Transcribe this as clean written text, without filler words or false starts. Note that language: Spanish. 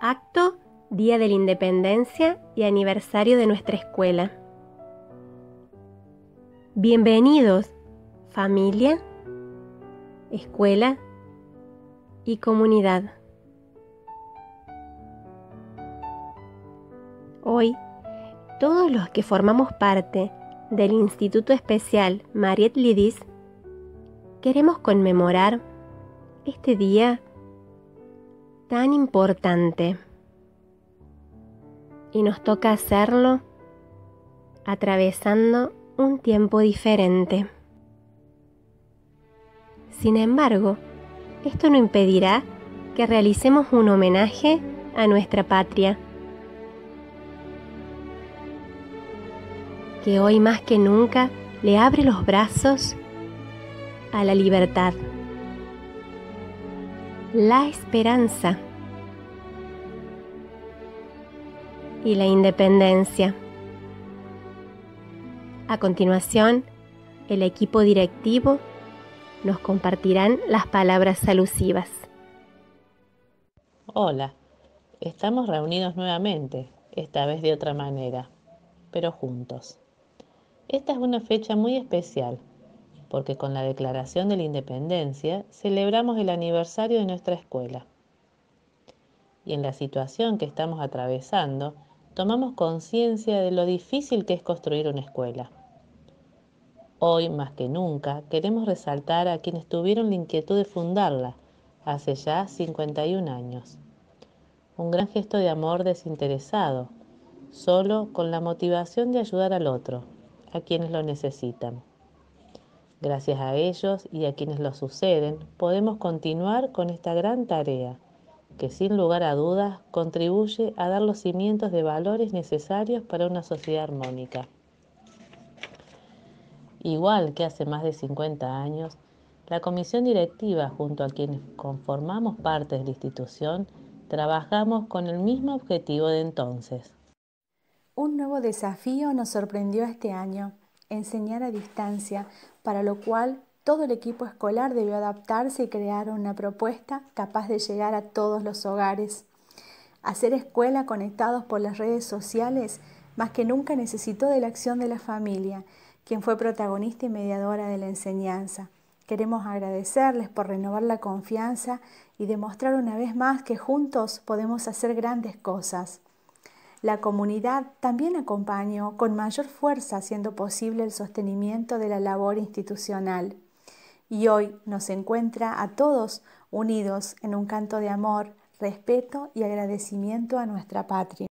Acto Día de la Independencia y aniversario de nuestra escuela. Bienvenidos, familia, escuela y comunidad. Hoy, todos los que formamos parte del Instituto Especial Mariette Lidis queremos conmemorar este día tan importante. Y nos toca hacerlo atravesando un tiempo diferente. Sin embargo, esto no impedirá que realicemos un homenaje a nuestra patria, que hoy más que nunca le abre los brazos a la libertad, la esperanza y la independencia. A continuación, el equipo directivo nos compartirán las palabras alusivas. Hola, estamos reunidos nuevamente, esta vez de otra manera, pero juntos. Esta es una fecha muy especial, porque con la Declaración de la Independencia celebramos el aniversario de nuestra escuela. Y en la situación que estamos atravesando, tomamos conciencia de lo difícil que es construir una escuela. Hoy, más que nunca, queremos resaltar a quienes tuvieron la inquietud de fundarla hace ya 51 años. Un gran gesto de amor desinteresado, solo con la motivación de ayudar al otro, a quienes lo necesitan. Gracias a ellos y a quienes los suceden, podemos continuar con esta gran tarea, que sin lugar a dudas contribuye a dar los cimientos de valores necesarios para una sociedad armónica. Igual que hace más de 50 años, la comisión directiva, junto a quienes conformamos parte de la institución, trabajamos con el mismo objetivo de entonces. Un nuevo desafío nos sorprendió este año, enseñar a distancia, para lo cual todo el equipo escolar debió adaptarse y crear una propuesta capaz de llegar a todos los hogares. Hacer escuela conectados por las redes sociales más que nunca necesitó de la acción de la familia, quien fue protagonista y mediadora de la enseñanza. Queremos agradecerles por renovar la confianza y demostrar una vez más que juntos podemos hacer grandes cosas. La comunidad también acompañó con mayor fuerza, haciendo posible el sostenimiento de la labor institucional. Y hoy nos encuentra a todos unidos en un canto de amor, respeto y agradecimiento a nuestra patria.